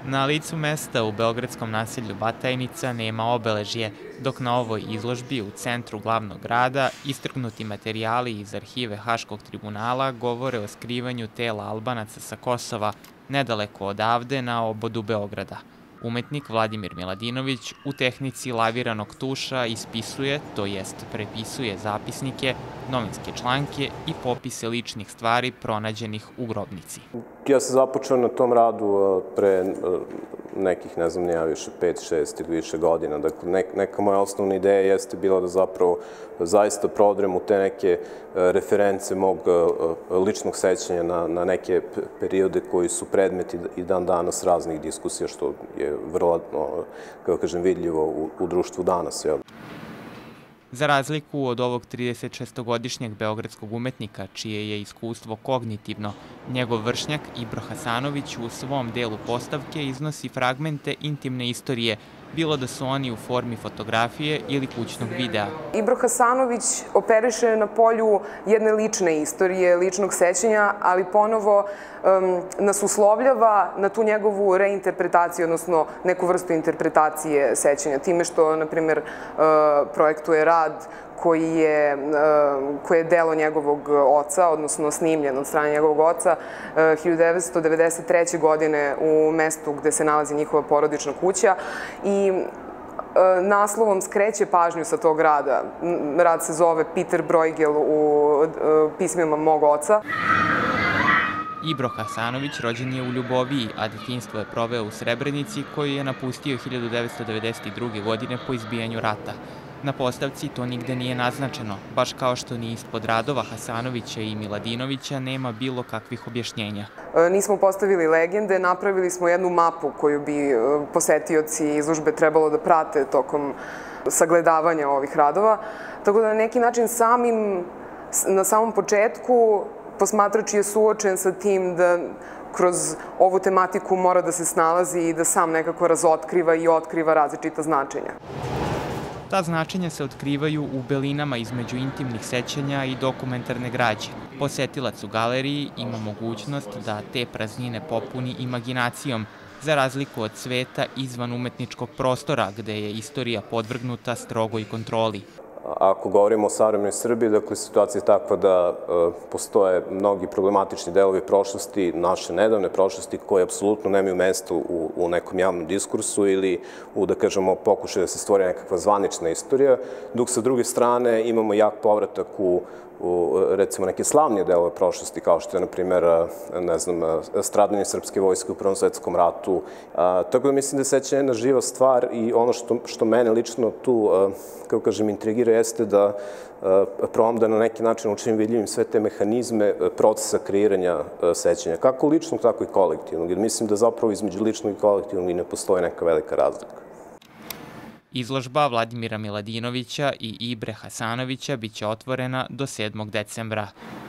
Na licu mesta u beogradskom naselju Batajnica nema obeležje, dok na ovoj izložbi u centru glavnog grada istrgnuti materijali iz arhive Haškog tribunala govore o skrivanju tela Albanaca sa Kosova, nedaleko odavde na obodu Beograda. Umetnik Vladimir Miladinović u tehnici laviranog tuša ispisuje, to jest prepisuje zapisnike, novinske članke i popise ličnih stvari pronađenih u grobnici. Ja sam započeo na tom radu pre nekih, ne znam, ja više 5, 6 ili više godina. Dakle, neka moja osnovna ideja jeste bila da zapravo zaista prodrem u te neke reference mog ličnog sećanja na neke periode koji su predmeti i dan danas raznih diskusija, što je vrlo, kako kažem, vidljivo u društvu danas. Za razliku od ovog 36-godišnjeg beogradskog umetnika, čije je iskustvo kognitivno, njegov vršnjak Ibro Hasanović u svom delu postavke iznosi fragmente intimne istorije, bilo da su oni u formi fotografije ili kućnog videa. Ibro Hasanović operiše na polju jedne lične istorije, ličnog sećanja, ali ponovo nas uslovljava na tu njegovu reinterpretaciju, odnosno neku vrstu interpretacije sećanja, time što, na primjer, projektuje rad koji je delo njegovog oca, odnosno snimljen od strane njegovog oca 1993. godine u mestu gde se nalazi njihova porodična kuća i naslovom skreće pažnju sa tog rada. Rad se zove Peter Bruegel u pismima mog oca. Ibro Hasanović rođen je u Ljuboviji, a detinjstvo je proveo u Srebrenici, koju je napustio 1992. godine po izbijanju rata. Na postavci to nigde nije naznačeno, baš kao što ni ispod radova Hasanovića i Miladinovića nema bilo kakvih objašnjenja. Nismo postavili legende, napravili smo jednu mapu koju bi posetioci izložbe trebalo da prate tokom sagledavanja ovih radova. Tako da na neki način na samom početku posmatrač je suočen sa tim da kroz ovu tematiku mora da se snalazi i da sam nekako razotkriva i otkriva različita značenja. Ta značenja se otkrivaju u belinama između intimnih sećanja i dokumentarne građe. Posetilac u galeriji ima mogućnost da te praznine popuni imaginacijom, za razliku od sveta izvan umetničkog prostora, gde je istorija podvrgnuta strogoj kontroli. Ako govorimo o savremenoj Srbiji, dakle, situacija je takva da postoje mnogi problematični delovi prošlosti, naše nedavne prošlosti, koji apsolutno nemaju mesto u nekom javnom diskursu ili u, da kažemo, pokušaju da se stvori nekakva zvanična istorija, dok sa druge strane imamo jak povratak u recimo neke slavnije delove prošlosti, kao što je, na primjer, ne znam, stradanje srpske vojske u Prvom svetskom ratu. Tako da mislim da je sećanje jedna živa stvar i ono što mene lično tu, kako kažem, intrigira jeste da probam da na neki način učinim vidljivim sve te mehanizme procesa kreiranja sećanja, kako ličnog, tako i kolektivnog. Jer mislim da zapravo između ličnog i kolektivnog i ne postoji neka velika razlika. Izložba Vladimira Miladinovića i Ibre Hasanovića biće otvorena do 7. decembra.